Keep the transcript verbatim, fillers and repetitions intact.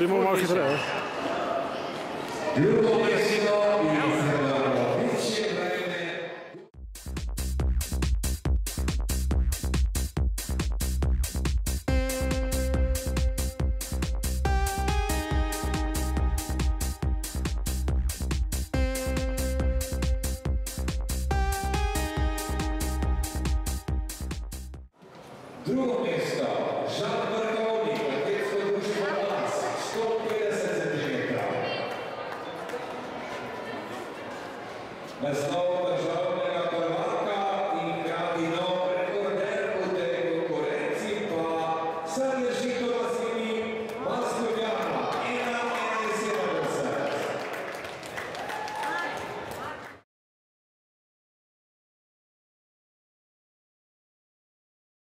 Ty máš chytré. Drugo mjesto i Viće vreme. Drugo mjesto, Žan Vrhovnik, letecko društvo Las, sto pedeset centimetara. Let's go.